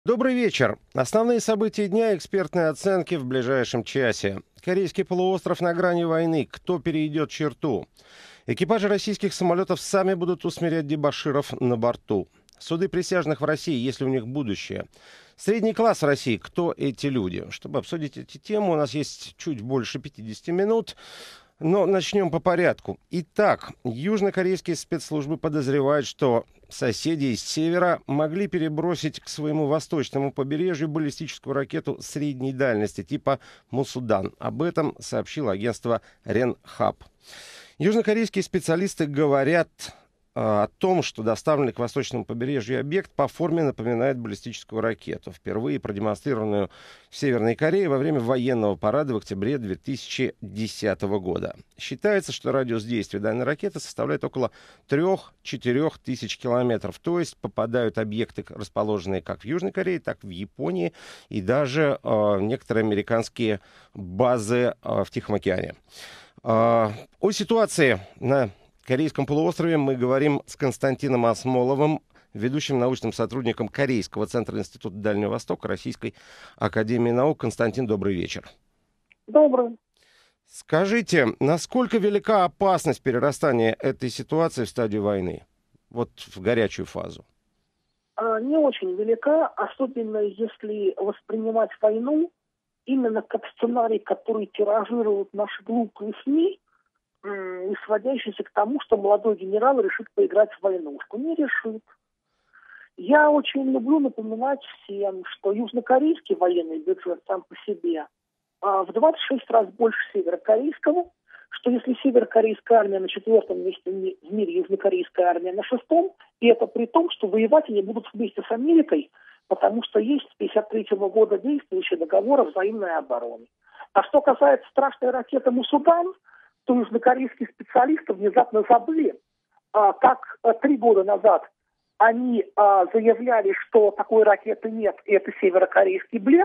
Добрый вечер. Основные события дня, экспертные оценки в ближайшем часе. Корейский полуостров на грани войны. Кто перейдет черту? Экипажи российских самолетов сами будут усмирять дебоширов на борту. Суды присяжных в России, есть ли у них будущее? Средний класс в России. Кто эти люди? Чтобы обсудить эти темы, у нас есть чуть больше 50 минут. Но начнем по порядку. Итак, южнокорейские спецслужбы подозревают, что соседи из севера могли перебросить к своему восточному побережью баллистическую ракету средней дальности типа «Мусудан». Об этом сообщило агентство Ренхап. Южнокорейские специалисты говорят о том, что доставленный к восточному побережью объект по форме напоминает баллистическую ракету, впервые продемонстрированную в Северной Корее во время военного парада в октябре 2010 года. Считается, что радиус действия данной ракеты составляет около 3-4 тысяч километров, то есть попадают объекты, расположенные как в Южной Корее, так и в Японии, и даже некоторые американские базы в Тихом океане. О ситуации на Корейском полуострове мы говорим с Константином Осмоловым, ведущим научным сотрудником Корейского центра Института Дальнего Востока Российской академии наук. Константин, добрый вечер. Добрый. Скажите, насколько велика опасность перерастания этой ситуации в стадию войны? Вот в горячую фазу. Не очень велика, особенно если воспринимать войну именно как сценарий, который тиражируют наши глупые СМИ, и сводящийся к тому, что молодой генерал решит поиграть в войнушку. Не решит. Я очень люблю напоминать всем, что южнокорейский военный бюджет сам по себе в 26 раз больше северокорейского, что если северокорейская армия на 4-м месте в мире, южнокорейская армия на 6-м, и это при том, что воевать они будут вместе с Америкой, потому что есть с 1953 года действующий договор о взаимной обороне. А что касается страшной ракеты «Мусудан», то южнокорейские специалисты внезапно забыли, как 3 года назад они заявляли, что такой ракеты нет, и это северокорейский блеф.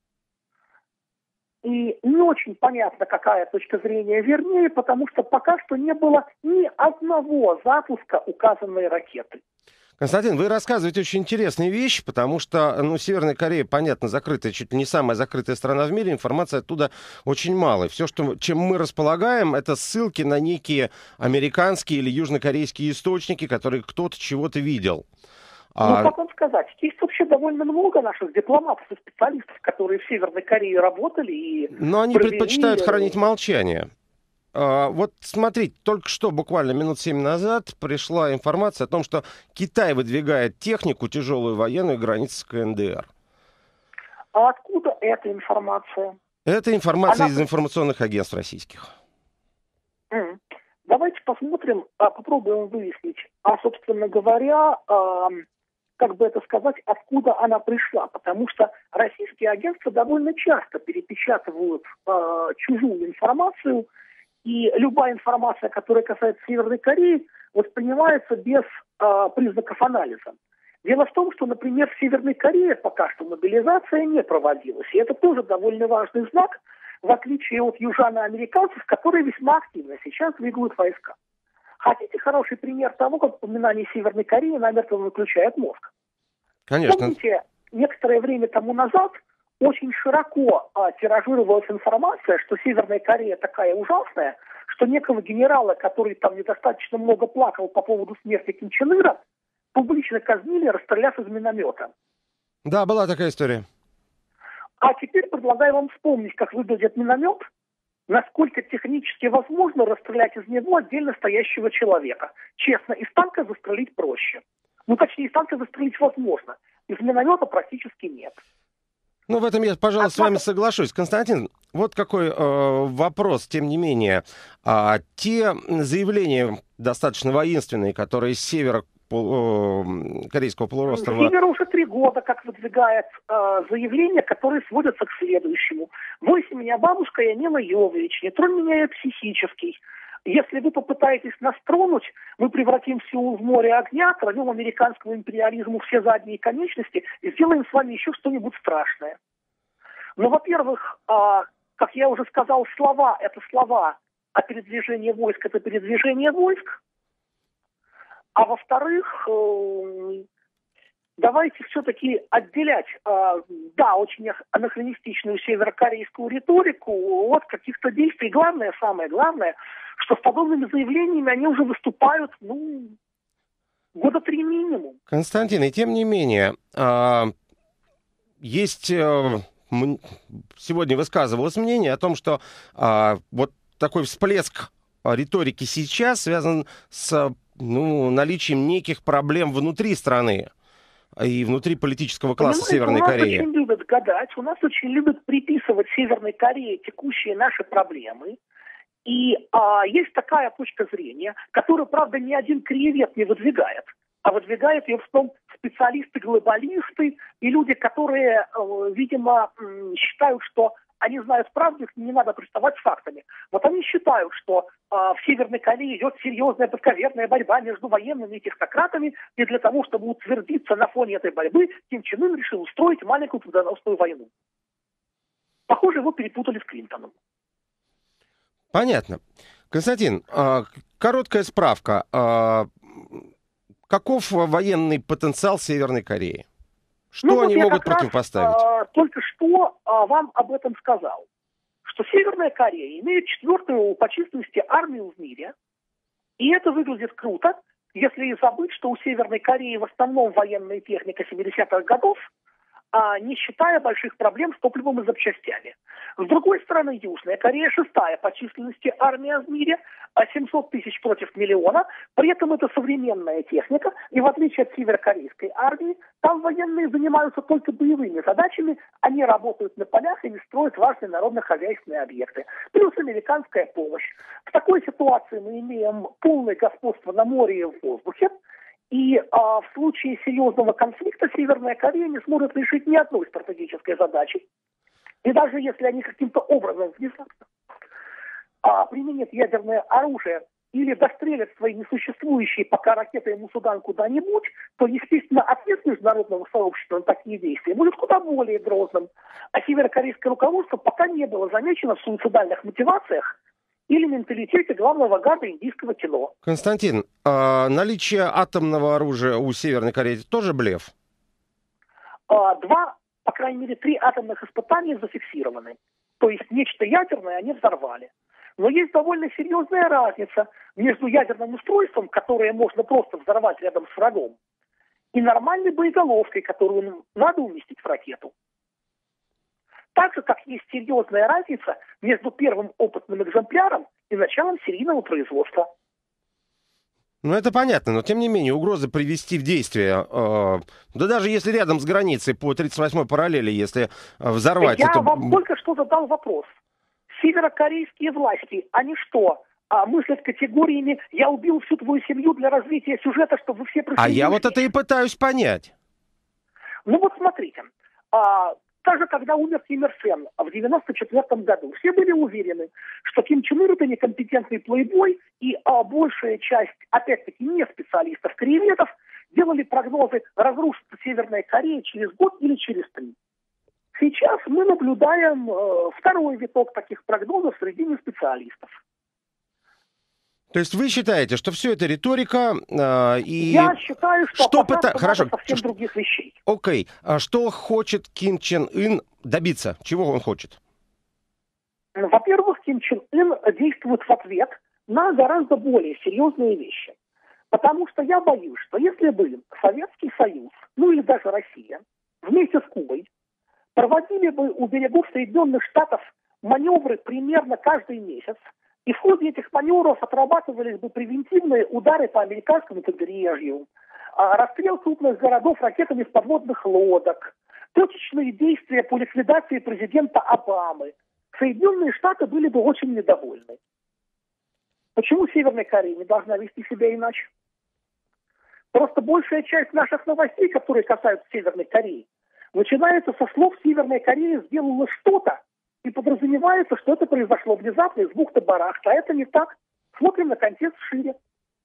И не очень понятно, какая точка зрения вернее, потому что пока что не было ни одного запуска указанной ракеты. Константин, вы рассказываете очень интересные вещи, потому что, Северная Корея, понятно, закрытая, чуть ли не самая закрытая страна в мире, информации оттуда очень мало. И все, чем мы располагаем, это ссылки на некие американские или южнокорейские источники, которые кто-то чего-то видел. Как вам сказать, есть вообще довольно много наших дипломатов и специалистов, которые в Северной Корее работали Но они предпочитают хранить молчание. Вот смотрите, только что, буквально минут 7 назад, пришла информация о том, что Китай выдвигает технику тяжелую военную границы с КНДР. А откуда эта информация? Это информация из информационных агентств российских. Давайте посмотрим, попробуем выяснить, собственно говоря, как бы это сказать, откуда она пришла. Потому что российские агентства довольно часто перепечатывают чужую информацию, и любая информация, которая касается Северной Кореи, воспринимается без признаков анализа. Дело в том, что, например, в Северной Корее пока что мобилизация не проводилась. И это тоже довольно важный знак, в отличие от южано-американцев, которые весьма активно сейчас двигают войска. Хотите хороший пример того, как упоминание Северной Кореи намертво выключает мозг? Конечно. Помните, некоторое время тому назад очень широко тиражировалась информация, что Северная Корея такая ужасная, что некого генерала, который там недостаточно много плакал по поводу смерти Ким Чен Ира, публично казнили, расстреляв из миномета. Да, была такая история. А теперь предлагаю вам вспомнить, как выглядит миномет, насколько технически возможно расстрелять из него отдельно стоящего человека. Честно, из танка застрелить проще. Точнее, из танка застрелить возможно. Из миномета практически нет. В этом я, пожалуй, с вами соглашусь. Константин, вот какой вопрос, тем не менее. Те заявления достаточно воинственные, которые с севера Корейского полуострова... Север уже 3 года как выдвигает заявления, которые сводятся к следующему. «Бойся меня, бабушка, я Мила Йовович, не тронь меня, я психический. Если вы попытаетесь нас тронуть, мы превратим Сеул в море огня, кладем американскому империализму все задние конечности и сделаем с вами еще что-нибудь страшное». Во-первых, как я уже сказал, слова – это слова, а передвижение войск – это передвижение войск. А во-вторых, давайте все-таки отделять, да, очень анахронистичную северокорейскую риторику от каких-то действий. Главное, самое главное, что с подобными заявлениями они уже выступают, года 3 минимум. Константин, и тем не менее, есть... Сегодня высказывалось мнение о том, что вот такой всплеск риторики сейчас связан с наличием неких проблем внутри страны и внутри политического класса Северной Кореи. У нас очень любят гадать, у нас очень любят приписывать Северной Корее текущие наши проблемы. И есть такая точка зрения, которую, правда, ни один кореевед не выдвигает, а выдвигают ее в том специалисты-глобалисты и люди, которые, видимо, считают, что они знают правду, их не надо приставать с фактами. Вот они считают, что в Северной Корее идет серьезная подковерная борьба между военными и технократами, и для того, чтобы утвердиться на фоне этой борьбы, Ким Чен Ын решил устроить маленькую победоносную войну. Похоже, его перепутали с Клинтоном. Понятно. Константин, короткая справка. Каков военный потенциал Северной Кореи? Что они могут противопоставить? Только что вам об этом сказал. Что Северная Корея имеет 4-ю по численности армию в мире. И это выглядит круто, если и забыть, что у Северной Кореи в основном военная техника 70-х годов, не считая больших проблем с топливом и запчастями. С другой стороны, Южная Корея 6-я по численности армия в мире, 700 тысяч против миллиона. При этом это современная техника, и в отличие от северокорейской армии, там военные занимаются только боевыми задачами, они работают на полях и не строят важные народно-хозяйственные объекты. Плюс американская помощь. В такой ситуации мы имеем полное господство на море и в воздухе. И в случае серьезного конфликта Северная Корея не сможет решить ни одной стратегической задачи. И даже если они каким-то образом внезапно применят ядерное оружие или дострелят свои несуществующие пока ракеты ему Судан куда-нибудь, то, естественно, ответ международного сообщества на такие действия будет куда более грозным. А северокорейское руководство пока не было замечено в суицидальных мотивациях или менталитете главного гада индийского кино. Константин, наличие атомного оружия у Северной Кореи тоже блеф? 2, по крайней мере, 3 атомных испытания зафиксированы. То есть нечто ядерное они взорвали. Но есть довольно серьезная разница между ядерным устройством, которое можно просто взорвать рядом с врагом, и нормальной боеголовкой, которую надо уместить в ракету. Так же, как есть серьезная разница между первым опытным экземпляром и началом серийного производства. Ну, это понятно, но тем не менее угроза привести в действие, да даже если рядом с границей по 38-й параллели, если взорвать... Я вам только что задал вопрос. Северокорейские власти, они что, мыслят категориями «я убил всю твою семью для развития сюжета, чтобы вы все присоединились»? А я вот это и пытаюсь понять. Ну вот смотрите, даже когда умер Ким Ир Сен в 1994 году, все были уверены, что Ким Чен Ир это некомпетентный плейбой, и большая часть, опять-таки, не специалистов, корееведов, делали прогнозы, разрушится Северная Корея через год или через 3. Сейчас мы наблюдаем второй виток таких прогнозов среди неспециалистов. То есть вы считаете, что все это риторика и... Я считаю, что Хорошо. совсем других вещей. Окей. А что хочет Ким Чен Ын добиться? Чего он хочет? Во-первых, Ким Чен Ын действует в ответ на гораздо более серьезные вещи. Потому что я боюсь, что если бы Советский Союз, ну или даже Россия, вместе с Кубой, проводили бы у берегов Соединенных Штатов маневры примерно каждый месяц, и в ходе этих маневров отрабатывались бы превентивные удары по американскому побережью, расстрел крупных городов ракетами с подводных лодок, точечные действия по ликвидации президента Обамы, Соединенные Штаты были бы очень недовольны. Почему Северная Корея не должна вести себя иначе? Просто большая часть наших новостей, которые касаются Северной Кореи, начинается со слов «Северная Корея сделала что-то», и подразумевается, что это произошло внезапно из бухты-барахта. А это не так. Смотрим на контекст шире.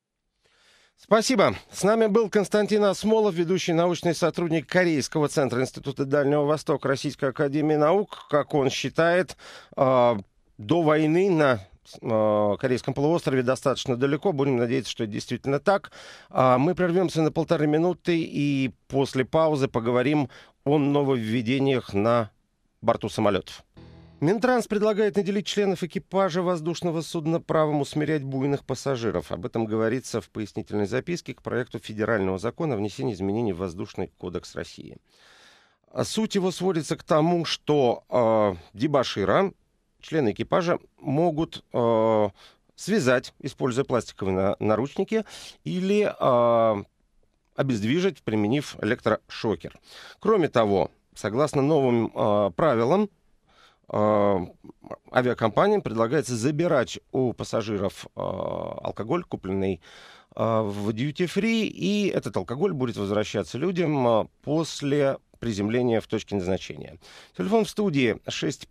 Спасибо. С нами был Константин Асмолов, ведущий научный сотрудник Корейского центра Института Дальнего Востока Российской академии наук. Как он считает, до войны на Корейском полуострове достаточно далеко. Будем надеяться, что это действительно так. Мы прервемся на 1,5 минуты и после паузы поговорим о нововведениях на борту самолетов. Минтранс предлагает наделить членов экипажа воздушного судна правом усмирять буйных пассажиров. Об этом говорится в пояснительной записке к проекту федерального закона о внесении изменений в Воздушный кодекс России. Суть его сводится к тому, что дебошира, члены экипажа, могут связать, используя пластиковые наручники, или обездвижить, применив электрошокер. Кроме того, согласно новым правилам, авиакомпаниям предлагается забирать у пассажиров алкоголь, купленный в duty-free, и этот алкоголь будет возвращаться людям после приземления в точке назначения. Телефон в студии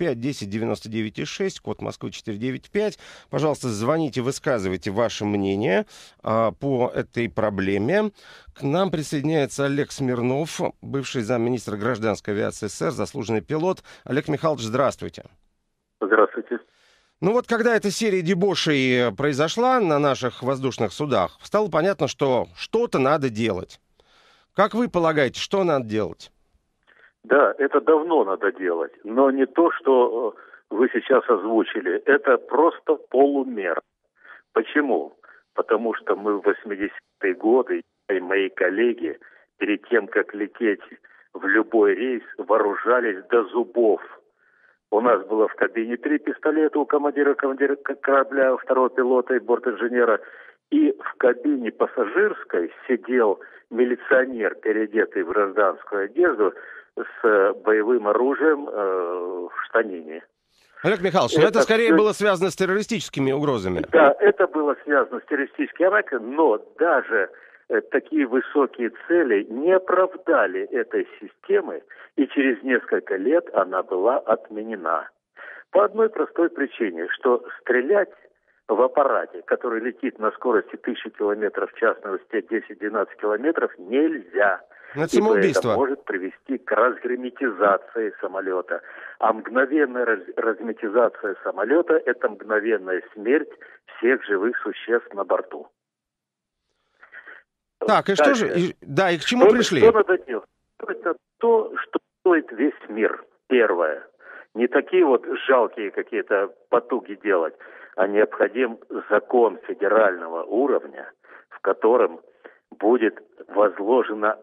6510-99-6, код Москвы 495. Пожалуйста, звоните, высказывайте ваше мнение по этой проблеме. К нам присоединяется Олег Смирнов, бывший замминистра гражданской авиации СССР, заслуженный пилот. Олег Михайлович, здравствуйте. Здравствуйте. Ну вот, когда эта серия дебошей произошла на наших воздушных судах, стало понятно, что что-то надо делать. Как вы полагаете, что надо делать? Да, это давно надо делать, но не то, что вы сейчас озвучили. Это просто полумера. Почему? Потому что мы в 80-е годы, и мои коллеги, перед тем, как лететь в любой рейс, вооружались до зубов. У нас было в кабине 3 пистолета у командира корабля, у второго пилота и бортинженера. И в кабине пассажирской сидел милиционер, переодетый в гражданскую одежду, с боевым оружием в штанине. Олег Михайлович, это скорее было связано с террористическими угрозами. Да, это было связано с террористическими атаками, но даже такие высокие цели не оправдали этой системы, и через несколько лет она была отменена. По одной простой причине, что стрелять в аппарате, который летит на скорости 1000 км в час, на высоте 10-12 км, нельзя. Это самоубийство. Это может привести к разгерметизации самолета. А мгновенная разгерметизация самолета – это мгновенная смерть всех живых существ на борту. Так, и дальше. Что же? И к чему пришли? Что надо делать? Это то, что стоит весь мир. Первое. Не такие вот жалкие какие-то потуги делать, а необходим закон федерального уровня, в котором будет возложена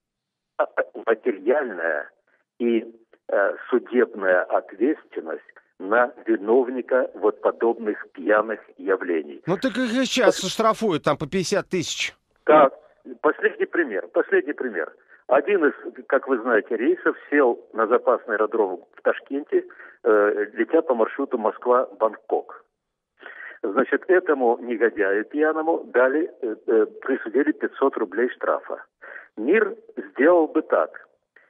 материальная и судебная ответственность на виновника вот подобных пьяных явлений. Ну так их и сейчас штрафуют там по 50 тысяч. Так, последний пример. Один из, как вы знаете, рейсов сел на запасный аэродром в Ташкенте, летя по маршруту Москва-Бангкок. Значит, этому негодяю пьяному присудили 500 рублей штрафа. Мир сделал бы так.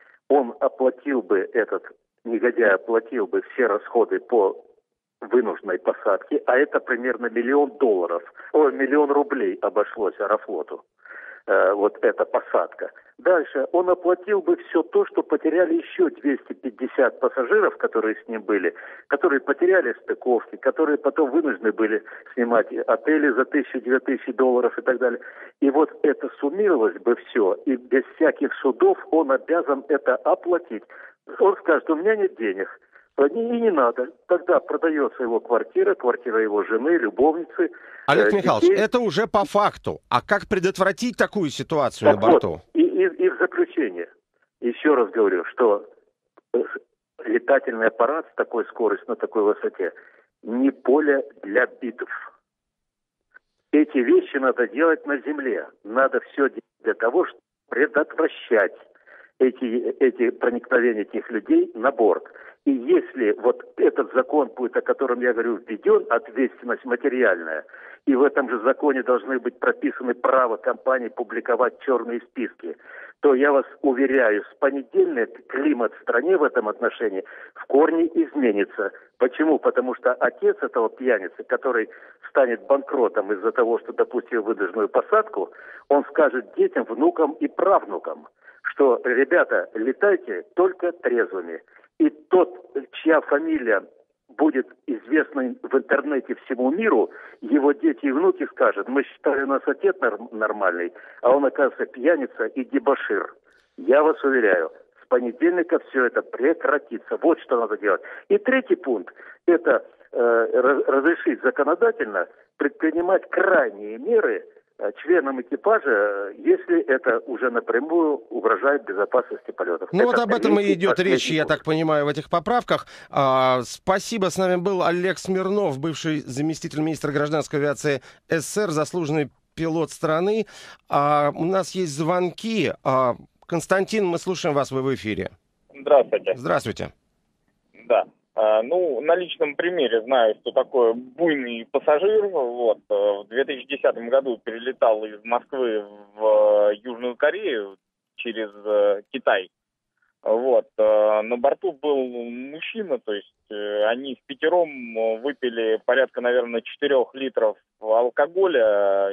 Негодяй оплатил бы все расходы по вынужденной посадке, а это примерно $1 миллион рублей обошлось Аэрофлоту. Вот эта посадка. Дальше он оплатил бы все то, что потеряли еще 250 пассажиров, которые с ним были, которые потеряли стыковки, которые потом вынуждены были снимать отели за $1000-2000 и так далее. И вот это суммировалось бы все, и без всяких судов он обязан это оплатить. Он скажет, у меня нет денег. И не надо. Тогда продается его квартира его жены, любовницы. Олег Михайлович, это уже по факту. А как предотвратить такую ситуацию на борту? Вот, и в заключение, еще раз говорю, что летательный аппарат с такой скоростью, на такой высоте, не поле для битв. Эти вещи надо делать на земле. Надо все делать для того, чтобы предотвращать эти проникновения этих людей на борт. И если вот этот закон будет, о котором я говорю, введен, ответственность материальная, и в этом же законе должны быть прописаны право компании публиковать черные списки, то я вас уверяю, с понедельника климат в стране в этом отношении в корне изменится. Почему? Потому что отец этого пьяницы, который станет банкротом из-за того, что допустил выдажную посадку, он скажет детям, внукам и правнукам, что, ребята, летайте только трезвыми. И тот, чья фамилия будет известно в интернете всему миру, его дети и внуки скажут: мы считали, у нас отец нормальный, а он, оказывается, пьяница и дебошир. Я вас уверяю, с понедельника все это прекратится. Вот что надо делать. И третий пункт – это разрешить законодательно предпринимать крайние меры членам экипажа, если это уже напрямую угрожает безопасности полетов. Ну это вот об этом и третий, идет речь, я пункт. так понимаю, в этих поправках. Спасибо, с нами был Олег Смирнов, бывший заместитель министра гражданской авиации СССР, заслуженный пилот страны. У нас есть звонки. Константин, мы слушаем вас, вы в эфире. Здравствуйте. Здравствуйте. Да. На личном примере знаю, что такое буйный пассажир. Вот, в 2010 году перелетал из Москвы в Южную Корею через Китай. Вот, на борту был мужчина, то есть они впятером выпили порядка, наверное, 4 литров алкоголя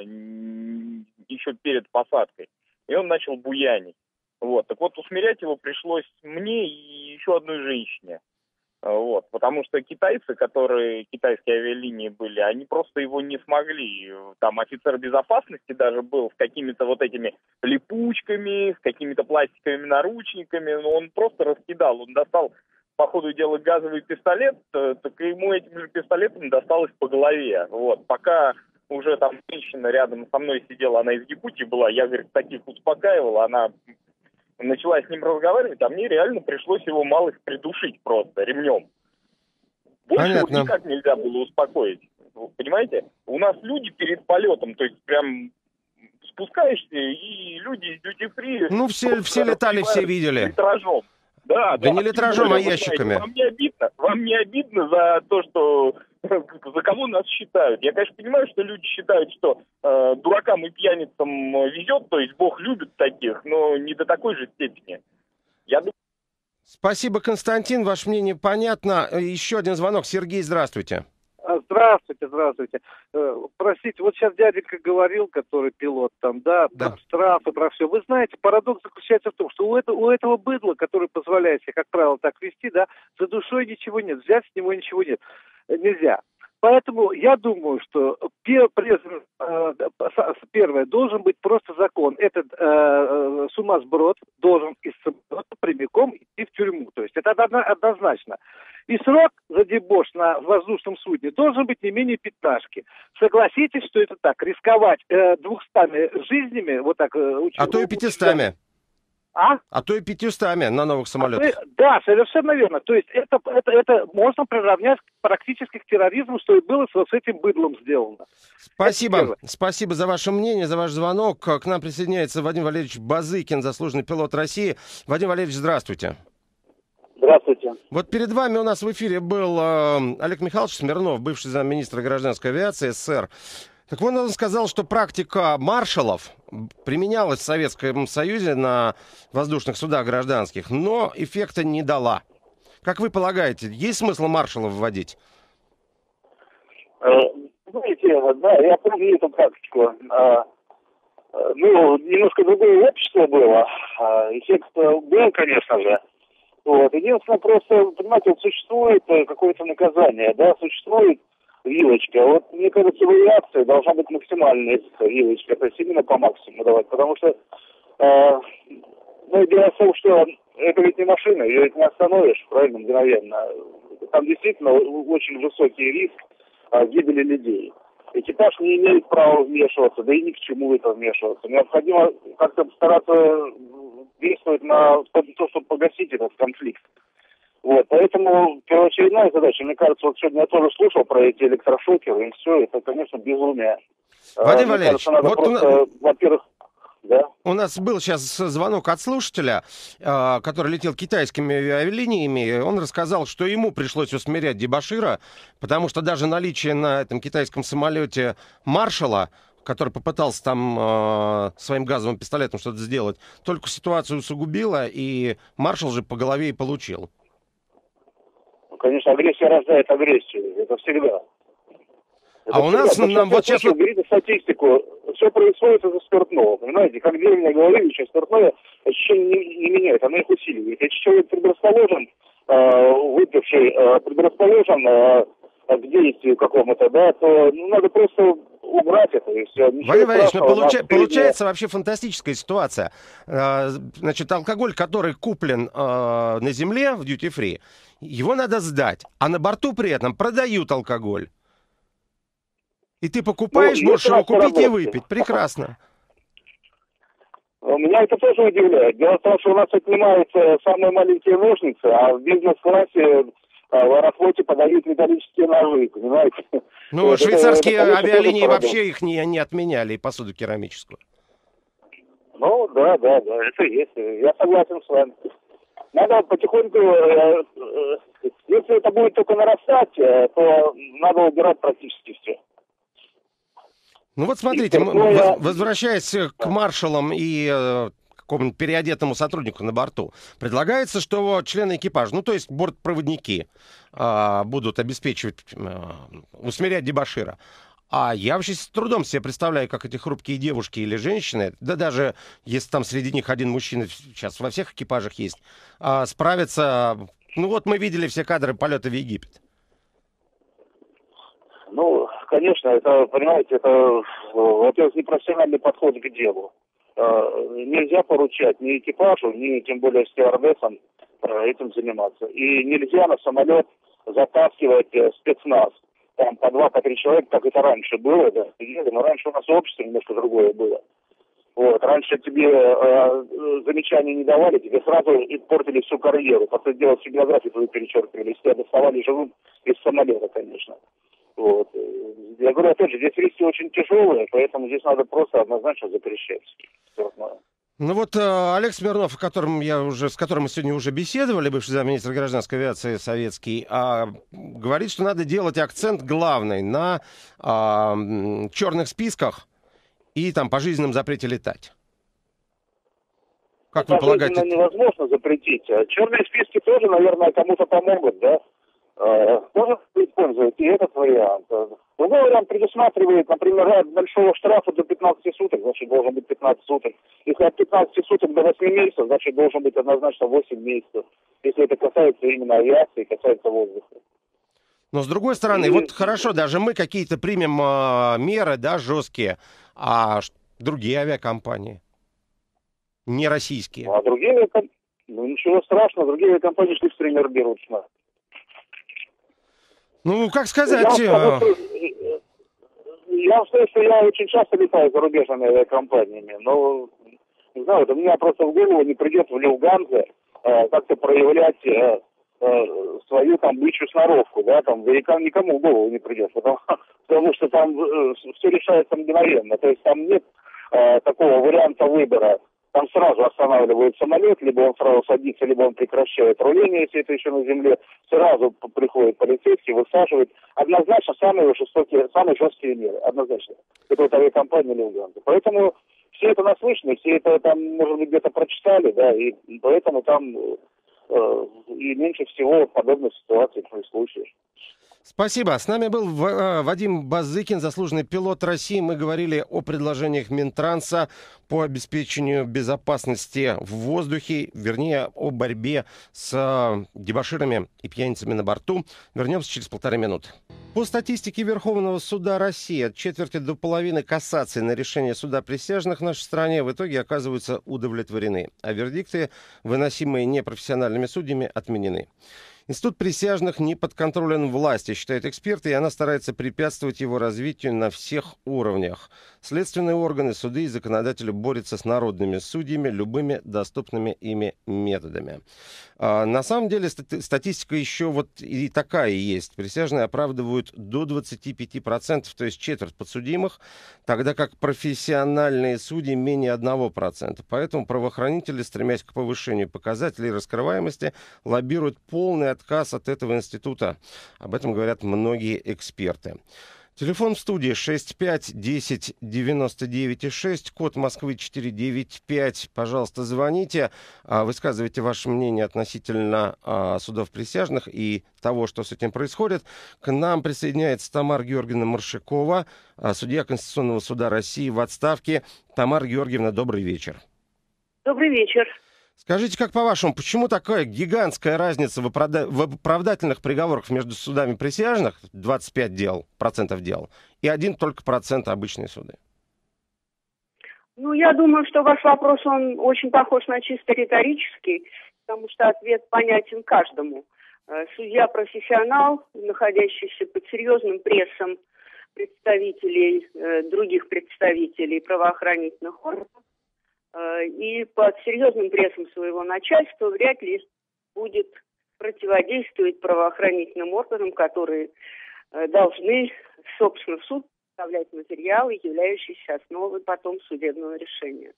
еще перед посадкой. И он начал буянить. Вот, так вот, усмирять его пришлось мне и еще одной женщине. Вот, потому что китайцы, китайские авиалинии были, они просто его не смогли. Там офицер безопасности даже был с какими-то вот этими липучками, с какими-то пластиковыми наручниками, но он просто раскидал. Он достал, по ходу дела, газовый пистолет, так ему этим же пистолетом досталось по голове. Вот, пока уже там женщина рядом со мной сидела, она из Якутии была, я, говорит, таких успокаивал, она начала с ним разговаривать, а мне реально пришлось его малость придушить просто ремнем. Больше Понятно. его никак нельзя было успокоить. Вы понимаете? У нас люди перед полетом, то есть прям спускаешься, и люди из дьюти-фри... Ну, все летали, все видели. Литражом. Да, не литражом, а ящиками. Вам не обидно за то, что за кого нас считают? Я, конечно, понимаю, что люди считают, что дуракам и пьяницам везет, то есть Бог любит таких, но не до такой же степени. Я думаю... Спасибо, Константин, ваше мнение понятно. Еще один звонок. Сергей, здравствуйте. Здравствуйте. Простите, вот сейчас дяденька говорил, который пилот там, да, Да. про штрафы, про все. Вы знаете, парадокс заключается в том, что у этого быдла, который позволяет себе, как правило, так вести, да, за душой ничего нет, взять с него ничего нет, нельзя. Поэтому я думаю, что первое, должен быть просто закон. Этот сумасброд должен из самолета прямиком идти в тюрьму. То есть это однозначно. И срок за дебош на воздушном судне должен быть не менее 15. Согласитесь, что это так, рисковать 200 жизнями, вот так... А то и 500. А то и 500 на новых самолетах. Да, совершенно верно. То есть это можно приравнять практически к терроризму, что и было с этим быдлом сделано. Спасибо. Спасибо за ваше мнение, за ваш звонок. К нам присоединяется Вадим Валерьевич Базыкин, заслуженный пилот России. Вадим Валерьевич, здравствуйте. Здравствуйте. Вот перед вами у нас в эфире был Олег Михайлович Смирнов, бывший замминистра гражданской авиации СССР. Так вот, он сказал, что практика маршалов применялась в Советском Союзе на воздушных судах гражданских, но эффекта не дала. Как вы полагаете, есть смысл маршалов вводить? Знаете, да, я помню эту практику. Немножко другое общество было. Эффект был, конечно же. Вот. Единственное, просто, понимаете, вот существует какое-то наказание, да, существует вилочка. Вот, мне кажется, в авиации должна быть максимальная вилочка, то есть именно по максимуму давать, потому что, дело в том, что это ведь не машина, ее ведь не остановишь, правильно, мгновенно. Там действительно очень высокий риск гибели людей. Экипаж не имеет права вмешиваться, да и ни к чему это вмешиваться. Необходимо как-то стараться действовать на то, чтобы погасить этот конфликт. Вот, поэтому первоочередная задача, мне кажется, вот сегодня я тоже слушал про эти электрошокеры, и все, это, конечно, безумие. Вадим Валерьевич, кажется, надо просто, во-первых, да? У нас был сейчас звонок от слушателя, который летел китайскими авиалиниями. Он рассказал, что ему пришлось усмирять дебошира, потому что даже наличие на этом китайском самолете маршала, который попытался там своим газовым пистолетом что-то сделать, только ситуацию усугубило, и маршал же по голове и получил. Конечно, агрессия рождает агрессию. Это всегда. А у нас нам вот сейчас... Берите статистику. Все происходит из-за спиртного. Понимаете, как мне говорили, что спиртное ощущение не меняет, оно их усиливает. Если человек предрасположен выпивший, предрасположен к действию какому-то, да, то надо просто убрать это и все. Валерий Валерьевич, получается вообще фантастическая ситуация. Значит, алкоголь, который куплен на земле в дьюти-фри, его надо сдать, а на борту при этом продают алкоголь. И ты покупаешь, можешь его купить и выпить. Прекрасно. Меня это тоже удивляет. Дело в том, что у нас отнимаются самые маленькие ножницы, а в бизнес-классе в Аэрофлоте подают металлические ножи, понимаете? Ну, вот швейцарские авиалинии вообще их не отменяли, и посуду керамическую. Ну, да, это есть. Я согласен с вами. Надо потихоньку, если это будет только нарастать, то надо убирать практически все. Ну вот смотрите, возвращаясь к маршалам и какому-нибудь переодетому сотруднику на борту, предлагается, что члены экипажа, ну то есть бортпроводники, будут обеспечивать, усмирять дебошира. А я вообще с трудом себе представляю, как эти хрупкие девушки или женщины, да даже если там среди них один мужчина, сейчас во всех экипажах есть, справятся. Ну вот мы видели все кадры полета в Египет. Ну, конечно, это, понимаете, это, во-первых, непрофессиональный подход к делу. Нельзя поручать ни экипажу, ни тем более стюардессам этим заниматься. И нельзя на самолет затаскивать спецназ. Там по 2-3 человека, как это раньше было, да, но раньше у нас общество немножко другое было. Вот, раньше тебе замечания не давали, тебе сразу портили всю карьеру, потом делать всю биографию твою перечеркивали, если тебя доставали живым из самолета, конечно. Вот. Я говорю, опять же, здесь риски очень тяжелые, поэтому здесь надо просто однозначно запрещать. Ну вот Олег Смирнов, с которым мы сегодня уже беседовали, бывший замминистра гражданской авиации советский, говорит, что надо делать акцент главный на черных списках и там пожизненном запрете летать. Как вы полагаете? Невозможно запретить. Черные списки тоже, наверное, кому-то помогут, да? Тоже использовать и этот вариант. Другой вариант предусматривает, например, от большого штрафа до 15 суток, значит, должен быть 15 суток. Если от 15 суток до 8 месяцев, значит, должен быть однозначно 8 месяцев. Если это касается именно авиации, касается воздуха. Но с другой стороны, вот хорошо, даже мы какие-то примем меры, да, жесткие, а другие авиакомпании, не российские. А другие, ну ничего страшного, другие авиакомпании шли в пример берут. Ну, как сказать... Я скажу, что я очень часто летаю зарубежными авиакомпаниями, но, не знаю, у меня просто в голову не придет в Люфтганзе как-то проявлять свою там бычью сноровку, да, там никому в голову не придет, потому что там все решается мгновенно, то есть там нет такого варианта выбора. Там сразу останавливают самолет, либо он сразу садится, либо он прекращает руление, если это еще на земле. Сразу приходит полицейский, высаживает. Однозначно самые жесткие меры. Однозначно. Это вот авиакомпания Люфтганза. Поэтому все это наслышаны, все это там, может быть, где-то прочитали, да, и поэтому там и меньше всего подобных ситуаций происходит. Спасибо. С нами был Вадим Базыкин, заслуженный пилот России. Мы говорили о предложениях Минтранса по обеспечению безопасности в воздухе, вернее, о борьбе с дебоширами и пьяницами на борту. Вернемся через 1,5 минуты. По статистике Верховного суда России, от четверти до половины кассаций на решение суда присяжных в нашей стране в итоге оказываются удовлетворены, а вердикты, выносимые непрофессиональными судьями, отменены. Институт присяжных не подконтролен власти, считают эксперты, и она старается препятствовать его развитию на всех уровнях. Следственные органы, суды и законодатели борются с народными судьями любыми доступными ими методами. На самом деле статистика еще вот и такая есть. Присяжные оправдывают до 25%, то есть четверть подсудимых, тогда как профессиональные судьи менее 1%. Поэтому правоохранители, стремясь к повышению показателей раскрываемости, лоббируют полный отказ от этого института. Об этом говорят многие эксперты. Телефон в студии 65-10-99-6, код Москвы 495. Пожалуйста, звоните, высказывайте ваше мнение относительно судов присяжных и того, что с этим происходит. К нам присоединяется Тамара Георгиевна Маршакова, судья Конституционного суда России в отставке. Тамара Георгиевна, добрый вечер. Добрый вечер. Скажите, как по-вашему, почему такая гигантская разница в оправдательных приговорах между судами присяжных, 25% дел, и 1 только процент обычные суды? Ну, я думаю, что ваш вопрос, он очень похож на чисто риторический, потому что ответ понятен каждому. Судья-профессионал, находящийся под серьезным прессом представителей, других представителей правоохранительных органов, и под серьезным прессом своего начальства вряд ли будет противодействовать правоохранительным органам, которые должны, собственно, в суд представлять материалы, являющиеся основой потом судебного решения.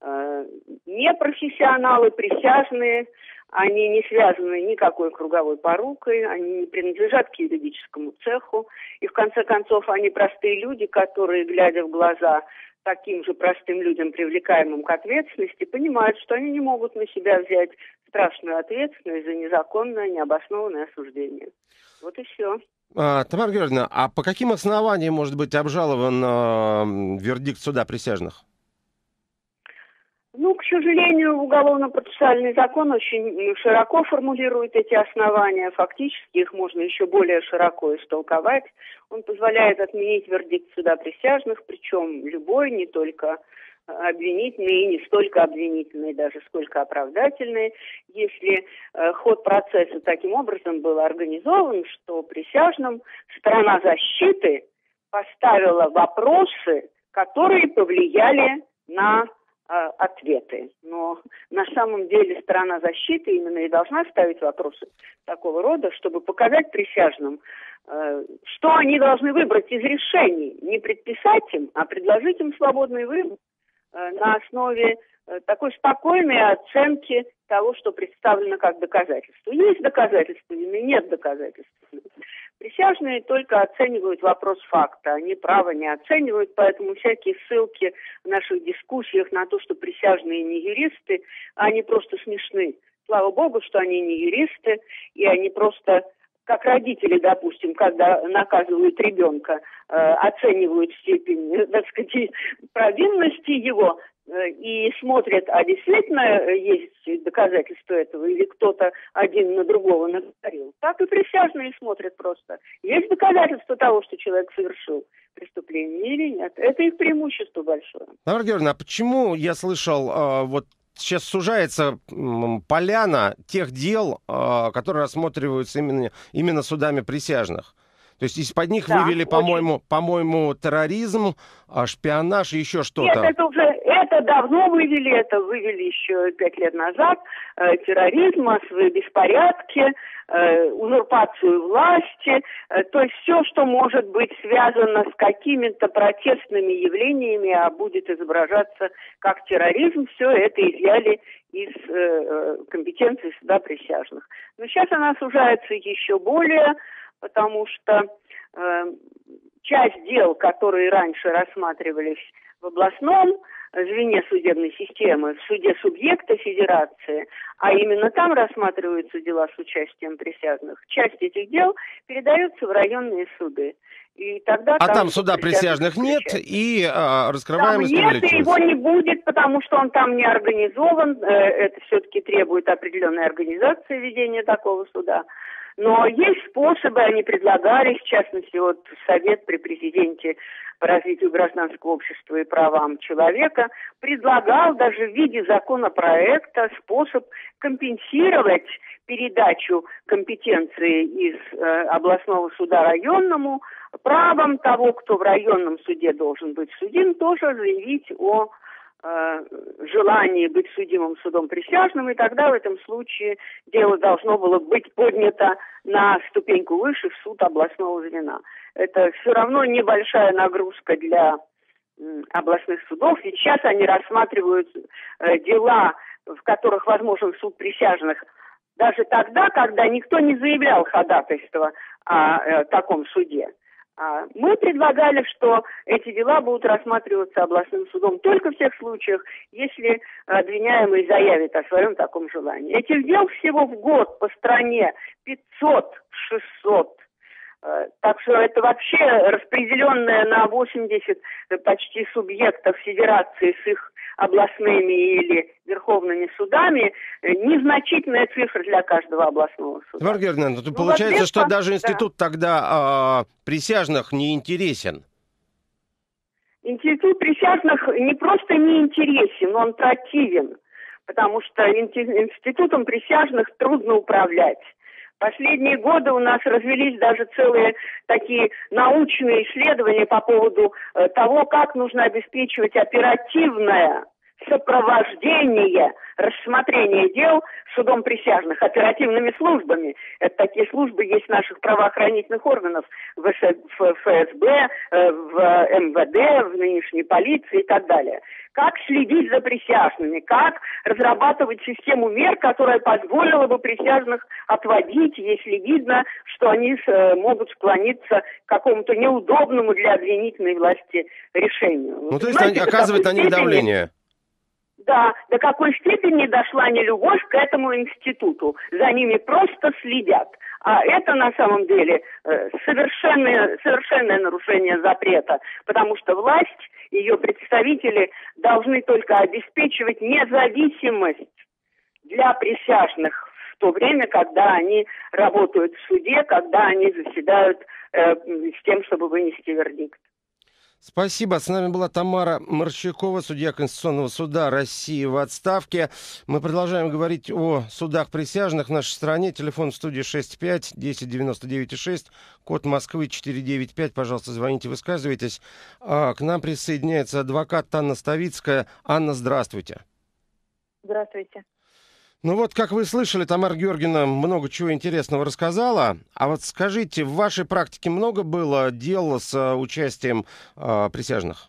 Непрофессионалы, присяжные, они не связаны никакой круговой порукой, они не принадлежат к юридическому цеху, и в конце концов они простые люди, которые, глядя в глаза таким же простым людям, привлекаемым к ответственности, понимают, что они не могут на себя взять страшную ответственность за незаконное, необоснованное осуждение. Вот и все. Тамара Георгиевна, а по каким основаниям может быть обжалован вердикт суда присяжных? Ну, к сожалению, уголовно-процессуальный закон очень широко формулирует эти основания. Фактически их можно еще более широко истолковать. Он позволяет отменить вердикт суда присяжных, причем любой, не только обвинительный и не столько обвинительный даже, сколько оправдательный, если ход процесса таким образом был организован, что присяжным сторона защиты поставила вопросы, которые повлияли на ответы. Но на самом деле сторона защиты именно и должна ставить вопросы такого рода, чтобы показать присяжным, что они должны выбрать из решений, не предписать им, а предложить им свободный выбор на основе такой спокойной оценки того, что представлено как доказательство. Есть доказательства вины, нет доказательств. Присяжные только оценивают вопрос факта, они право не оценивают, поэтому всякие ссылки в наших дискуссиях на то, что присяжные не юристы, они просто смешны. Слава богу, что они не юристы, и они просто, как родители, допустим, когда наказывают ребенка, оценивают степень, так сказать, провинности его, и смотрят, а действительно есть доказательства этого, или кто-то один на другого наговорил. Так и присяжные смотрят просто. Есть доказательства того, что человек совершил преступление или нет. Это их преимущество большое. Тамара Георгиевна, а почему я слышал, вот сейчас сужается поляна тех дел, которые рассматриваются именно судами присяжных? То есть из-под них вывели, по-моему, терроризм, шпионаж и еще что-то. Нет, это давно вывели, это вывели еще 5 лет назад. Терроризм, массовые беспорядки, узурпацию власти, то есть все, что может быть связано с какими-то протестными явлениями, а будет изображаться как терроризм, все это изъяли из компетенции суда присяжных. Но сейчас она сужается еще более, потому что часть дел, которые раньше рассматривались в областном звене судебной системы, в суде субъекта федерации, а именно там рассматриваются дела с участием присяжных, часть этих дел передается в районные суды. И тогда там суда присяжных нет, и раскрываемость увеличивается. Нет, и его не будет, потому что он там не организован. Это все-таки требует определенной организации ведения такого суда. Но есть способы, они предлагались, в частности, вот Совет при президенте по развитию гражданского общества и правам человека предлагал даже в виде законопроекта способ компенсировать передачу компетенции из областного суда районному, правом того, кто в районном суде должен быть судим, тоже заявить о желании быть судимым судом присяжным, и тогда в этом случае дело должно было быть поднято на ступеньку выше в суд областного звена. Это все равно небольшая нагрузка для областных судов, ведь сейчас они рассматривают дела, в которых возможен суд присяжных, даже тогда, когда никто не заявлял ходатайство о таком суде. Мы предлагали, что эти дела будут рассматриваться областным судом только в тех случаях, если обвиняемый заявит о своем таком желании. Этих дел всего в год по стране 500-600. Так что это вообще распределенная на 80 почти субъектов федерации с их областными или верховными судами незначительная цифра для каждого областного суда. Тамара Георгиевна, получается, что даже институт тогда присяжных не интересен. Институт присяжных не просто не интересен, он противен, потому что институтом присяжных трудно управлять. Последние годы у нас развелись даже целые такие научные исследования по поводу того, как нужно обеспечивать оперативное сопровождение рассмотрения дел судом присяжных оперативными службами. Это такие службы есть в наших правоохранительных органах, в ФСБ, в МВД, в нынешней полиции и так далее. Как следить за присяжными, как разрабатывать систему мер, которая позволила бы присяжных отводить, если видно, что они могут склониться к какому-то неудобному для обвинительной власти решению. Ну, то есть оказывают на них давление. Да, до какой степени дошла нелюбовь к этому институту. За ними просто следят. А это на самом деле совершенное нарушение запрета, потому что власть, ее представители должны только обеспечивать независимость для присяжных в то время, когда они работают в суде, когда они заседают с тем, чтобы вынести вердикт. Спасибо. С нами была Тамара Марщакова, судья Конституционного суда России в отставке. Мы продолжаем говорить о судах присяжных в нашей стране. Телефон в студии 65-10-99-6, код Москвы 495. Пожалуйста, звоните, высказывайтесь. К нам присоединяется адвокат Анна Ставицкая. Анна, здравствуйте. Здравствуйте. Ну вот, как вы слышали, Тамара Георгиевна много чего интересного рассказала. А вот скажите, в вашей практике много было дел с участием присяжных?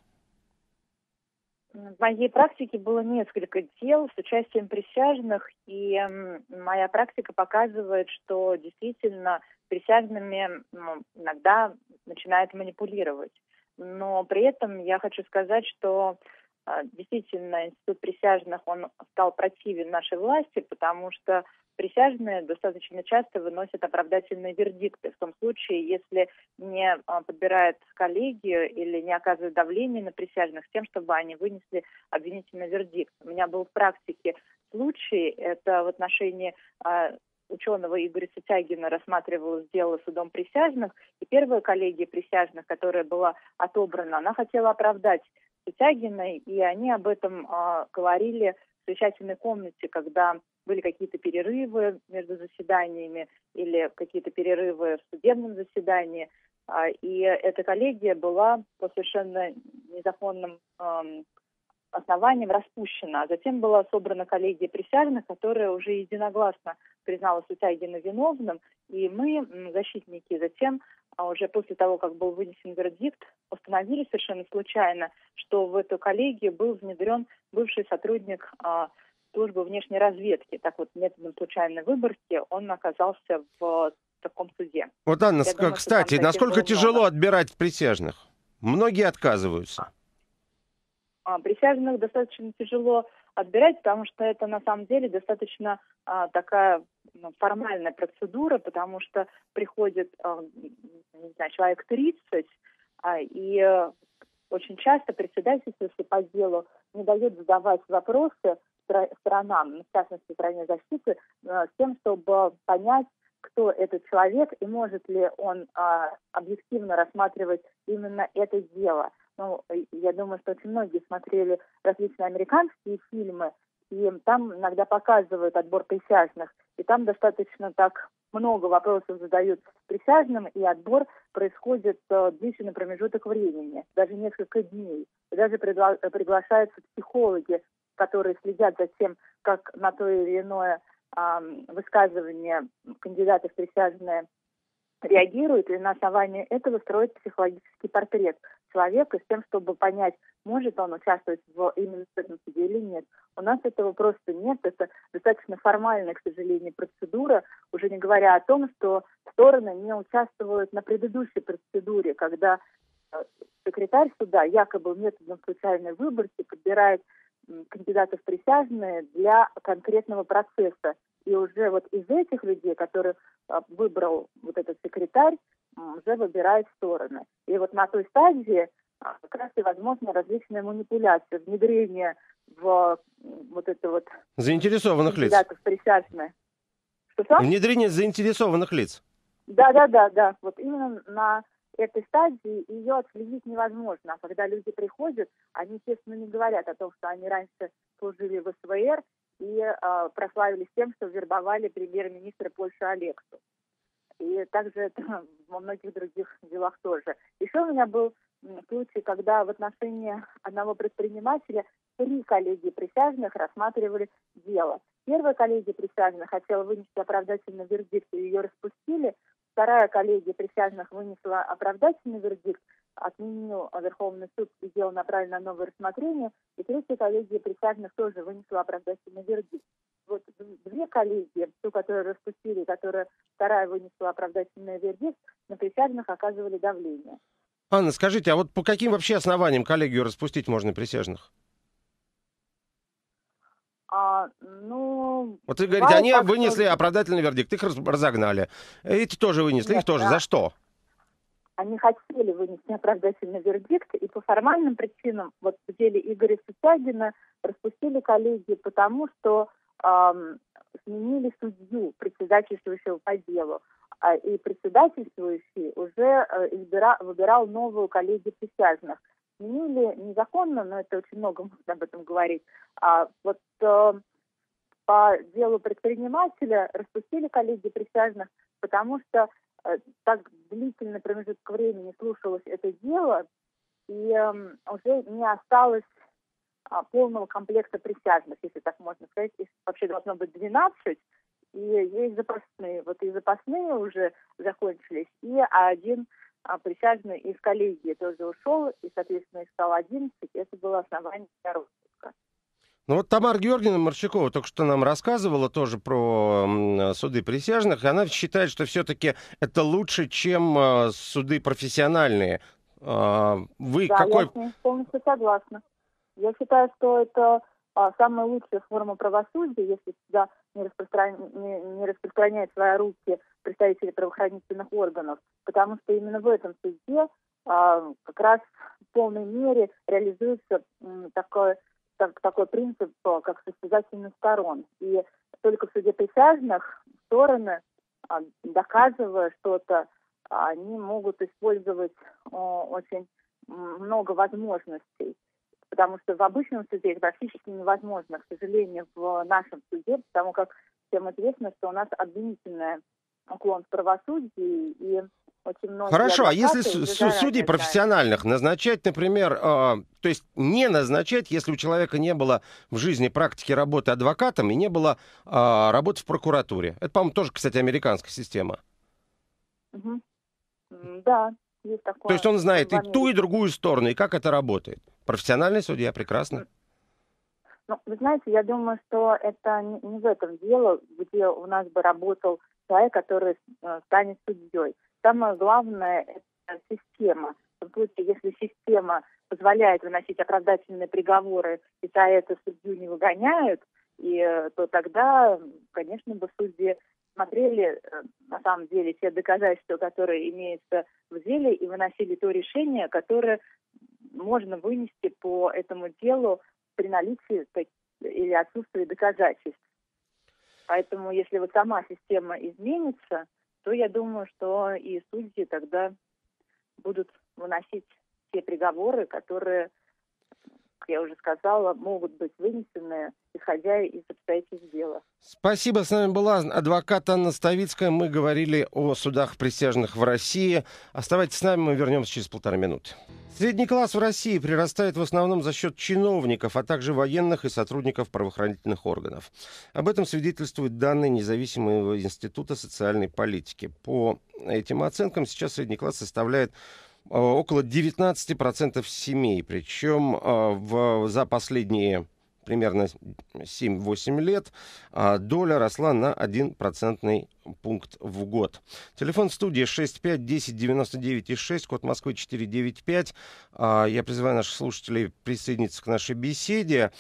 В моей практике было несколько дел с участием присяжных, и моя практика показывает, что действительно присяжными иногда начинают манипулировать. Но при этом я хочу сказать, что действительно институт присяжных, он стал противен нашей власти, потому что присяжные достаточно часто выносят оправдательные вердикты в том случае, если не подбирают коллегию или не оказывают давление на присяжных с тем, чтобы они вынесли обвинительный вердикт. У меня был в практике случай, это в отношении ученого Игоря Сутягина рассматривалось дело судом присяжных, и первая коллегия присяжных, которая была отобрана, она хотела оправдать Сутягиной, и они об этом говорили в совещательной комнате, когда были какие-то перерывы между заседаниями или какие-то перерывы в судебном заседании. И эта коллегия была по совершенно незаконным основаниям распущена. А затем была собрана коллегия присяжных, которая уже единогласно признала Сутягина виновным. И мы, защитники, затем, уже после того, как был вынесен вердикт, установили совершенно случайно, что в эту коллегию был внедрен бывший сотрудник службы внешней разведки. Так вот, методом случайной выборки он оказался в таком суде. Вот, Анна, кстати, насколько тяжело отбирать присяжных? Многие отказываются. Присяжных достаточно тяжело отбирать, потому что это на самом деле достаточно такая формальная процедура, потому что приходит, не знаю, человек 30, и очень часто председатель, если по делу, не дает задавать вопросы сторонам, в частности, стороне защиты, с тем, чтобы понять, кто этот человек и может ли он объективно рассматривать именно это дело. Ну, я думаю, что очень многие смотрели различные американские фильмы, и там иногда показывают отбор присяжных, и там достаточно так много вопросов задают присяжным, и отбор происходит длительный промежуток времени, даже несколько дней. И даже приглашаются психологи, которые следят за тем, как на то или иное высказывание кандидатов в присяжные реагируют, и на основании этого строят психологический портрет человека с тем, чтобы понять, может он участвовать именно в этом суде или нет. У нас этого просто нет. Это достаточно формальная, к сожалению, процедура, уже не говоря о том, что стороны не участвуют на предыдущей процедуре, когда секретарь суда якобы методом случайной выборки подбирает кандидатов в присяжные для конкретного процесса. И уже вот из этих людей, которых выбрал вот этот секретарь, уже выбирает стороны. И вот на той стадии как раз и возможны различные манипуляции, внедрение в вот это вот... Заинтересованных лиц. Присяжные. Внедрение заинтересованных лиц. Да. Вот именно на этой стадии ее отследить невозможно. А когда люди приходят, они, естественно, не говорят о том, что они раньше служили в СВР и прославились тем, что вербовали премьер-министра Польши Алексу. И также это во многих других делах тоже. Еще у меня был случай, когда в отношении одного предпринимателя 3 коллегии присяжных рассматривали дело. Первая коллегия присяжных хотела вынести оправдательный вердикт, и ее распустили. Вторая коллегия присяжных вынесла оправдательный вердикт, отменил Верховный суд, и дело направлено на новое рассмотрение. И третья коллегия присяжных тоже вынесла оправдательный вердикт. Вот 2 коллегии, ту, которую распустили, которая вторая вынесла оправдательный вердикт, на присяжных оказывали давление. Анна, скажите, а вот по каким вообще основаниям коллегию распустить можно присяжных? Вот вы говорите, они вынесли оправдательный вердикт, их разогнали. Эти тоже вынесли, их тоже. За что? Они хотели вынести оправдательный вердикт, и по формальным причинам, вот в деле Игоря Сутягина распустили коллегию, потому что сменили судью, председательствующего по делу. И председательствующий уже выбирал новую коллегию присяжных. Сменили незаконно, но это очень много можно об этом говорить. Вот по делу предпринимателя распустили коллегию присяжных, потому что так длительный промежуток времени слушалось это дело, и уже не осталось полного комплекта присяжных, если так можно сказать. Их вообще должно быть 12, и есть запасные. Вот и запасные уже закончились, и один присяжный из коллегии тоже ушел, и, соответственно, их стало 11, и это было основание для распуска. Ну вот Тамара Георгиевна Марчакова только что нам рассказывала тоже про суды присяжных, и она считает, что все-таки это лучше, чем суды профессиональные. Вы да, какой... я с ней полностью согласна. Я считаю, что это самая лучшая форма правосудия, если сюда не распространяет свои руки представители правоохранительных органов, потому что именно в этом суде как раз в полной мере реализуется такой принцип, как состязательность сторон. И только в суде присяжных стороны, доказывая что-то, они могут использовать очень много возможностей. Потому что в обычном суде это практически невозможно, к сожалению, в нашем суде, потому как всем известно, что у нас обвинительный уклон в правосудии, и очень многие... Хорошо, а если судей профессиональных назначать, например, то есть не назначать, если у человека не было в жизни практики работы адвокатом и не было работы в прокуратуре? Это, по-моему, тоже, кстати, американская система. Угу. Да, есть такое. То есть он знает и ту, и другую сторону, и как это работает. Профессиональный судья, прекрасно. Ну, вы знаете, я думаю, что это не в этом дело, где у нас бы работал человек, который станет судьей. Самое главное – это система. В случае, если система позволяет выносить оправдательные приговоры, и за это судью не выгоняют, то тогда, конечно, бы судьи смотрели, на самом деле, те доказательства, которые имеются в деле, и выносили то решение, которое можно вынести по этому делу при наличии или отсутствии доказательств. Поэтому, если вот сама система изменится, то я думаю, что и судьи тогда будут выносить те приговоры, которые, как я уже сказала, могут быть вынесены, исходя из обстоятельств дела. Спасибо. С нами была адвокат Анна Ставицкая. Мы говорили о судах присяжных в России. Оставайтесь с нами, мы вернемся через 1,5 минуты. Средний класс в России прирастает в основном за счет чиновников, а также военных и сотрудников правоохранительных органов. Об этом свидетельствуют данные независимого института социальной политики. По этим оценкам сейчас средний класс составляет около 19% семей. Причем за последние примерно 7-8 лет доля росла на 1 процентный пункт в год. Телефон в студии 65-10-99-6, код Москвы 495. Я призываю наших слушателей присоединиться к нашей беседе.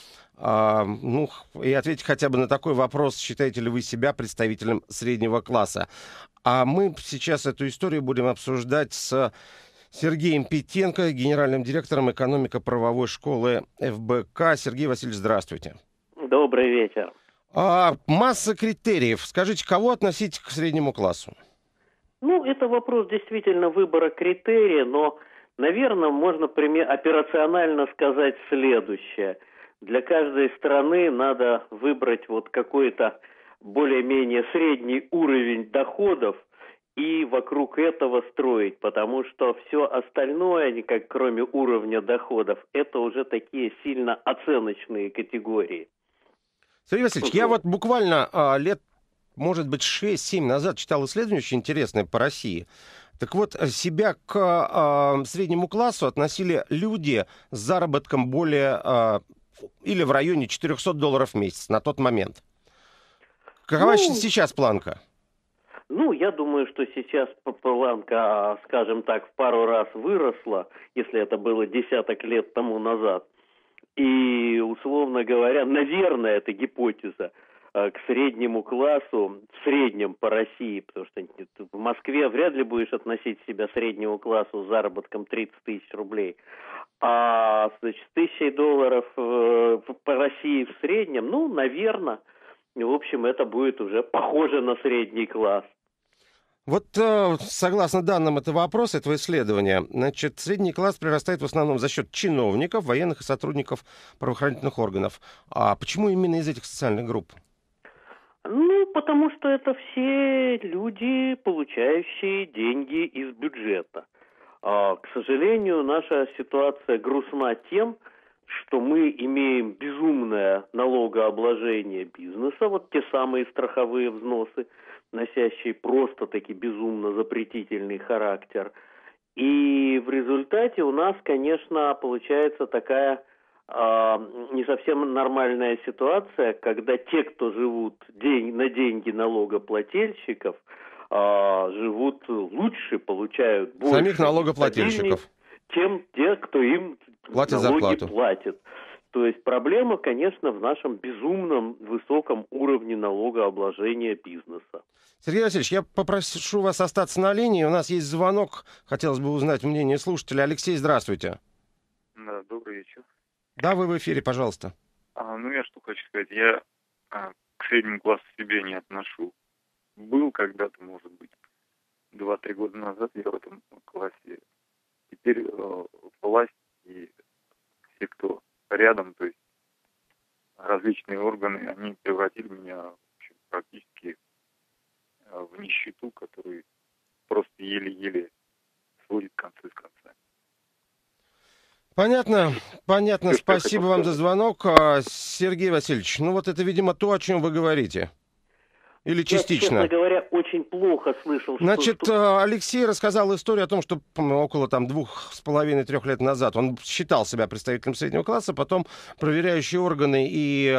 И ответить хотя бы на такой вопрос, считаете ли вы себя представителем среднего класса. А мы сейчас эту историю будем обсуждать с Сергеем Питенко, генеральным директором экономико-правовой школы ФБК. Сергей Васильевич, здравствуйте. Добрый вечер. Масса критериев. Скажите, кого относить к среднему классу? Ну, это вопрос действительно выбора критерия, но, наверное, можно операционально сказать следующее. Для каждой страны надо выбрать вот какой-то более-менее средний уровень доходов и вокруг этого строить, потому что все остальное, как кроме уровня доходов, это уже такие сильно оценочные категории. Сергей Васильевич, я вот буквально лет, может быть, 6-7 назад читал исследование очень интересное по России. Так вот, себя к среднему классу относили люди с заработком более или в районе $400 в месяц на тот момент. Какова сейчас планка? Ну, я думаю, что сейчас планка, скажем так, в пару раз выросла, если это было десяток лет тому назад. И, условно говоря, наверное, это гипотеза к среднему классу, в среднем по России, потому что в Москве вряд ли будешь относить себя среднему классу с заработком 30 тысяч рублей. А, значит, $1000 по России в среднем, ну, наверное, в общем, это будет уже похоже на средний класс. Вот согласно данным этого опроса, этого исследования, значит, средний класс прирастает в основном за счет чиновников, военных и сотрудников правоохранительных органов. А почему именно из этих социальных групп? Ну, потому что это все люди, получающие деньги из бюджета. К сожалению, наша ситуация грустна тем, что мы имеем безумное налогообложение бизнеса, вот те самые страховые взносы, носящие просто-таки безумно запретительный характер. И в результате у нас, конечно, получается такая не совсем нормальная ситуация, когда те, кто живут на деньги налогоплательщиков, живут лучше, получают больше самих налогоплательщиков, чем те, кто им платят налоги зарплату. Платит. То есть проблема, конечно, в нашем безумном высоком уровне налогообложения бизнеса. Сергей Васильевич, я попрошу вас остаться на линии. У нас есть звонок. Хотелось бы узнать мнение слушателя. Алексей, здравствуйте. Да, добрый вечер. Да, вы в эфире, пожалуйста. Я что хочу сказать. Я к среднему классу себе не отношу. Был когда-то, может быть, 2-3 года назад я в этом классе. Теперь власть и все, кто рядом, то есть различные органы, они превратили меня в общем, практически в нищету, которую просто еле-еле сводит концы с концами. Понятно. Спасибо вам за звонок. Сергей Васильевич, ну вот это, видимо, то, о чем вы говорите. Или частично? Я, честно говоря, очень плохо слышал. Значит, Алексей рассказал историю о том, что около 2,5-3 лет назад он считал себя представителем среднего класса, потом проверяющие органы и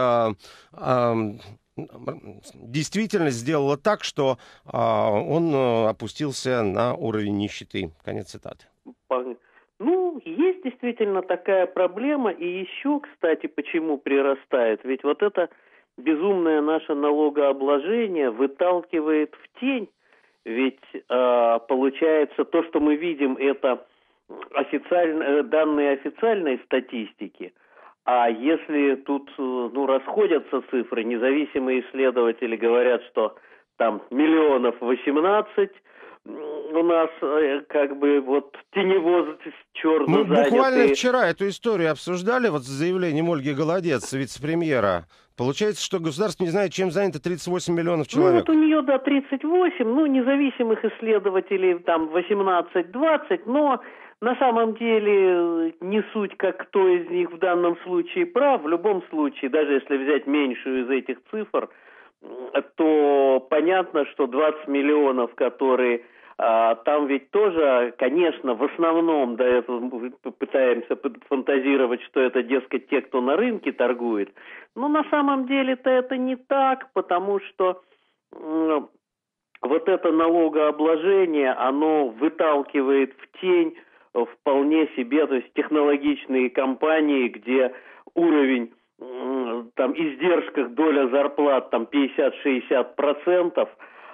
действительность сделала так, что он опустился на уровень нищеты. Конец цитаты. Ну, есть действительно такая проблема. И еще, кстати, почему прирастает? Ведь вот это безумное наше налогообложение выталкивает в тень. Ведь получается, то, что мы видим, это данные официальной статистики. А если тут расходятся цифры, независимые исследователи говорят, что там 18 миллионов у нас как бы вот теневоз черно Мы занятые. буквально вчера эту историю обсуждали, вот с заявлением Ольги Голодец, вице-премьера. Получается, что государство не знает, чем занято 38 миллионов человек. Ну вот у нее, да, 38, независимых исследователей там 18-20, но на самом деле не суть, как кто из них в данном случае прав. В любом случае, даже если взять меньшую из этих цифр, то понятно, что 20 миллионов, которые там ведь тоже, конечно, в основном до этого мы пытаемся фантазировать, что это, дескать, те, кто на рынке торгует. Но на самом деле-то это не так, потому что вот это налогообложение, оно выталкивает в тень вполне себе, то есть технологичные компании, где уровень там издержках доля зарплат там 50-60%,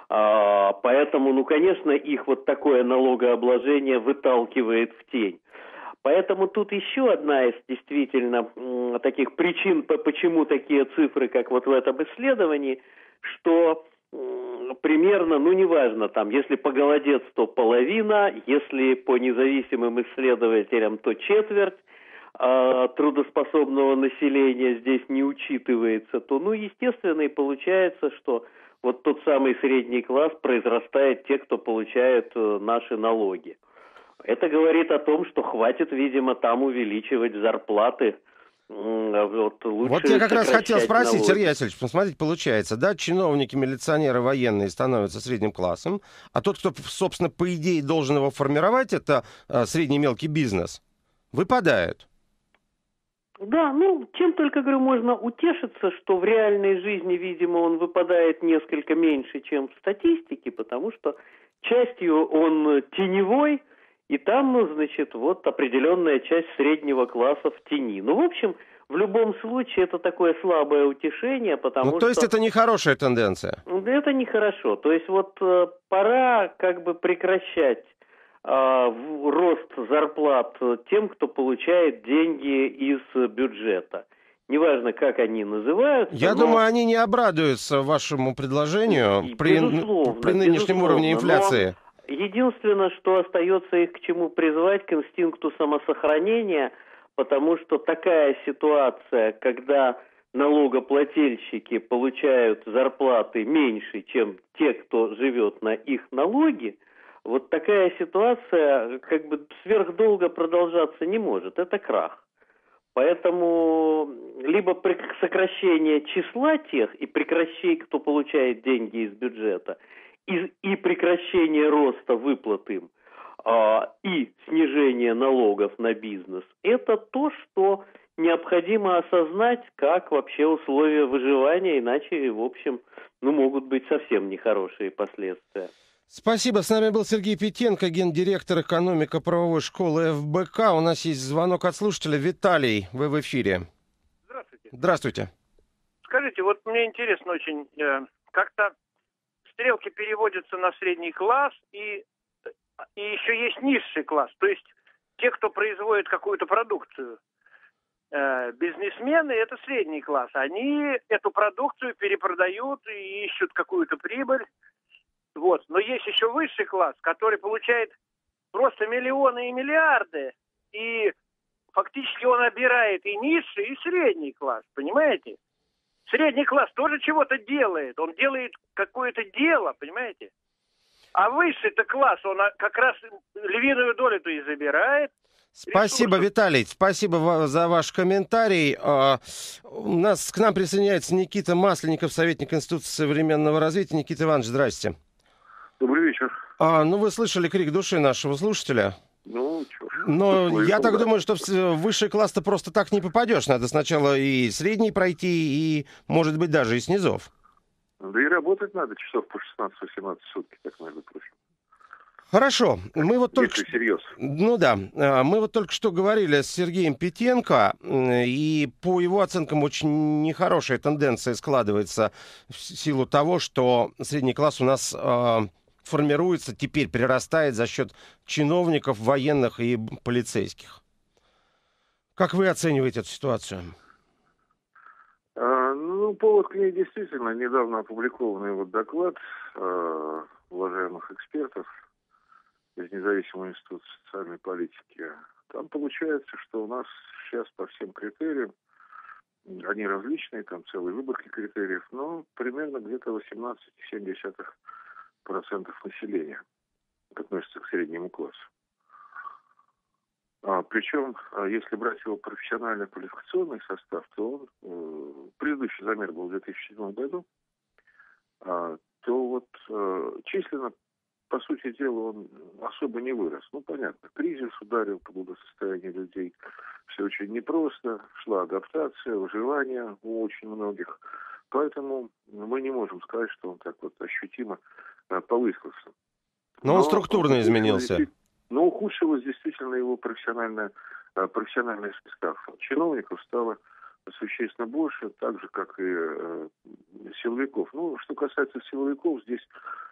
Поэтому, ну, конечно, их вот такое налогообложение выталкивает в тень. Поэтому тут еще одна из действительно таких причин, почему такие цифры, как вот в этом исследовании, что примерно, ну, неважно, там, если по голодец, то половина, если по независимым исследователям, то четверть трудоспособного населения здесь не учитывается, то, ну, естественно, и получается, что вот тот самый средний класс произрастает те, кто получает наши налоги. Это говорит о том, что хватит, видимо, там увеличивать зарплаты. Вот я как раз хотел спросить, налоги. Сергей Васильевич, посмотрите, получается, да, чиновники, милиционеры, военные становятся средним классом, а тот, кто, собственно, по идее должен его формировать, это средний мелкий бизнес, выпадает. Да, ну, чем только, говорю, можно утешиться, что в реальной жизни, видимо, он выпадает несколько меньше, чем в статистике, потому что частью он теневой, и там, ну, значит, вот определенная часть среднего класса в тени. Ну, в общем, в любом случае это такое слабое утешение, потому что... То есть это нехорошая тенденция? Это нехорошо. То есть вот пора как бы прекращать рост зарплат тем, кто получает деньги из бюджета. Неважно, как они называются. Я думаю, они не обрадуются вашему предложению при нынешнем уровне инфляции. Единственное, что остается их к чему призвать, к инстинкту самосохранения, потому что такая ситуация, когда налогоплательщики получают зарплаты меньше, чем те, кто живет на их налоги, вот такая ситуация как бы сверхдолго продолжаться не может. Это крах. Поэтому либо сокращение числа тех и прекращение, кто получает деньги из бюджета, и прекращение роста выплат им, и снижение налогов на бизнес, это то, что необходимо осознать как вообще условия выживания, иначе, в общем, ну, могут быть совсем нехорошие последствия. Спасибо. С нами был Сергей Петенко, гендиректор экономико-правовой школы ФБК. У нас есть звонок от слушателя. Виталий, вы в эфире. Здравствуйте. Здравствуйте. Скажите, вот мне интересно очень, как-то стрелки переводятся на средний класс, и еще есть низший класс, то есть те, кто производит какую-то продукцию. Бизнесмены – это средний класс. Они эту продукцию перепродают и ищут какую-то прибыль. Вот. Но есть еще высший класс, который получает просто миллионы и миллиарды, и фактически он обирает и низший, и средний класс, понимаете? Средний класс тоже чего-то делает, он делает какое-то дело, понимаете? А высший-то класс, он как раз львиную долю-то и забирает. Спасибо, Виталий, спасибо за ваш комментарий. К нам присоединяется Никита Масленников, советник Института современного развития. Никита Иванович, здрасте. Добрый вечер. Вы слышали крик души нашего слушателя? Но я так думаю, что в высший класс-то просто так не попадешь. Надо сначала и средний пройти, и, может быть, даже и снизов. Да и работать надо часов по 16-18 сутки, так между прочим. Хорошо. Мы вот только всерьез. Мы вот только что говорили с Сергеем Петенко, и по его оценкам очень нехорошая тенденция складывается в силу того, что средний класс у нас формируется, теперь прирастает за счет чиновников, военных и полицейских. Как вы оцениваете эту ситуацию? Повод к ней действительно недавно опубликованный доклад уважаемых экспертов из независимого института социальной политики. Там получается, что у нас сейчас по всем критериям, они различные, там целые выборки критериев, но примерно где-то 18,7% населения относится к среднему классу. Причем, если брать его профессионально-квалификационный состав, то он, предыдущий замер был в 2007 году, то численно, по сути дела, он особо не вырос. Понятно, кризис ударил по благосостоянию людей, все очень непросто, шла адаптация, выживание у очень многих, поэтому мы не можем сказать, что он так ощутимо повысился. Но он структурно изменился. Но ухудшилось действительно его профессиональный состав. Чиновников стало существенно больше, так же, как и силовиков. Что касается силовиков, здесь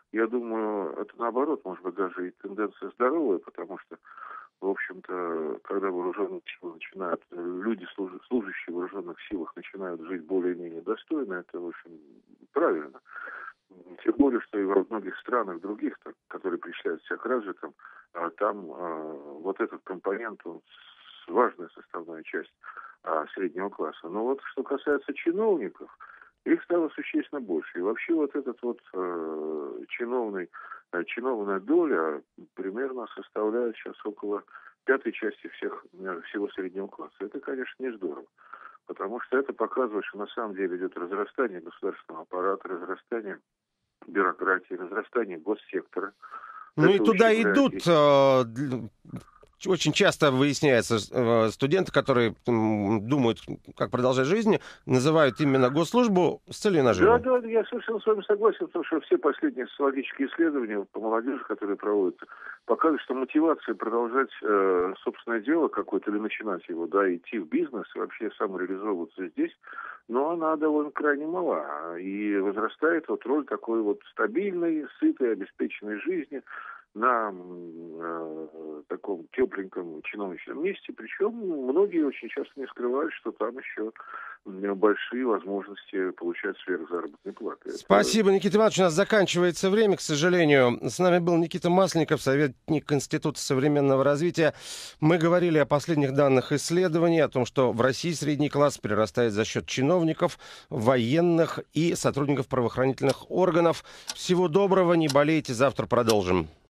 Я думаю, это наоборот, может быть, даже и тенденция здоровая, потому что, в общем-то, когда вооруженные силы начинают, люди, служащие в вооруженных силах, начинают жить более-менее достойно, это, в общем, правильно. Тем более, что и во многих странах других, которые причисляют себя к развитым, там вот этот компонент, он важная составная часть среднего класса. Но вот что касается чиновников, их стало существенно больше. И вообще вот этот вот чиновная доля примерно составляет сейчас около 1/5 части всего среднего класса. Это, конечно, не здорово. Потому что это показывает, что на самом деле идет разрастание государственного аппарата, разрастание бюрократии, разрастание госсектора. Ну Это и туда идут, очень очень часто выясняется, студенты, которые думают, как продолжать жизнь, называют именно госслужбу с целью наживы. Да, я совершенно с вами согласен, потому что все последние социологические исследования по молодежи, которые проводятся, показывают, что мотивация продолжать собственное дело какое-то или начинать его, да, идти в бизнес и вообще самореализовываться здесь, но она довольно крайне мала. И возрастает вот роль такой вот стабильной, сытой, обеспеченной жизни на таком тепленьком чиновничьем месте. Причем многие очень часто не скрывают, что там еще большие возможности получать сверхзаработной платы. Спасибо, Никита Иванович. У нас заканчивается время, к сожалению. С нами был Никита Масленников, советник Института современного развития. Мы говорили о последних данных исследований, о том, что в России средний класс перерастает за счет чиновников, военных и сотрудников правоохранительных органов. Всего доброго, не болейте, завтра продолжим.